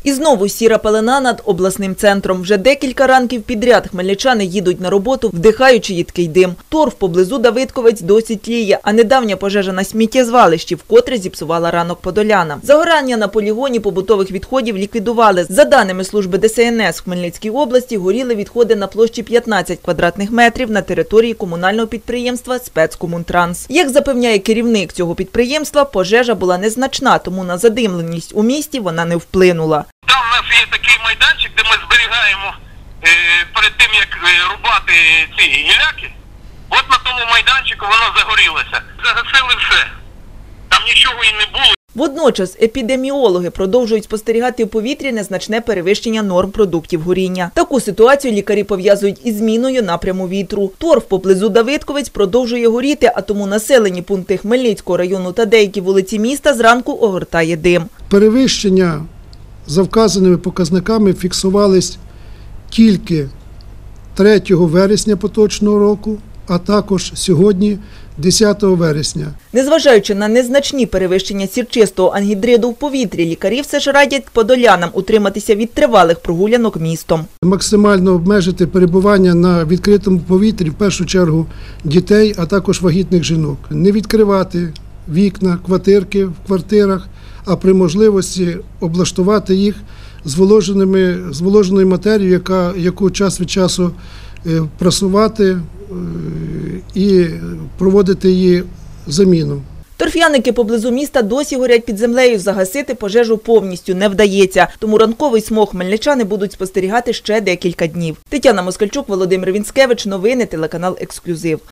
І знову сіра пелена над обласним центром. Вже декілька ранків підряд хмельничани їдуть на роботу, вдихаючи їдкий дим. Торф поблизу Давидковець досі тліє, а недавня пожежа на сміттєзвалищі вкотре зіпсувала ранок подолянам. Загорання на полігоні побутових відходів ліквідували. За даними служби ДСНС в Хмельницькій області, горіли відходи на площі 15 квадратних метрів на території комунального підприємства «Спецкомунтранс». Як запевняє керівник цього підприємства, пожежа була незначна, тому на задимленість у місті вона не вплинула. Там у нас є такий майданчик, де ми зберігаємо перед тим, як рубати ці гіляки. От на тому майданчику воно загорілося. Загасили все. Там нічого і не було. Водночас епідеміологи продовжують спостерігати в повітрі незначне перевищення норм продуктів горіння. Таку ситуацію лікарі пов'язують із зміною напряму вітру. Торф поблизу Давидковець продовжує горіти, а тому населені пункти Хмельницького району та деякі вулиці міста зранку огортає дим. Перевищення за вказаними показниками фіксувались тільки 3 вересня поточного року, а також сьогодні, 10 вересня. Незважаючи на незначні перевищення сірчистого ангідриду в повітрі, лікарі все ж радять подолянам утриматися від тривалих прогулянок містом. Максимально обмежити перебування на відкритому повітрі, в першу чергу, дітей, а також вагітних жінок. Не відкривати вікна, квартирки в квартирах, а при можливості облаштувати їх зволоженою матерією, яку час від часу прасувати і проводити її заміну. Торф'яники поблизу міста досі горять під землею, загасити пожежу повністю не вдається. Тому ранковий смог хмельничани будуть спостерігати ще декілька днів. Тетяна Москальчук, Володимир Вінськевич. Новини, телеканал «Ексклюзив».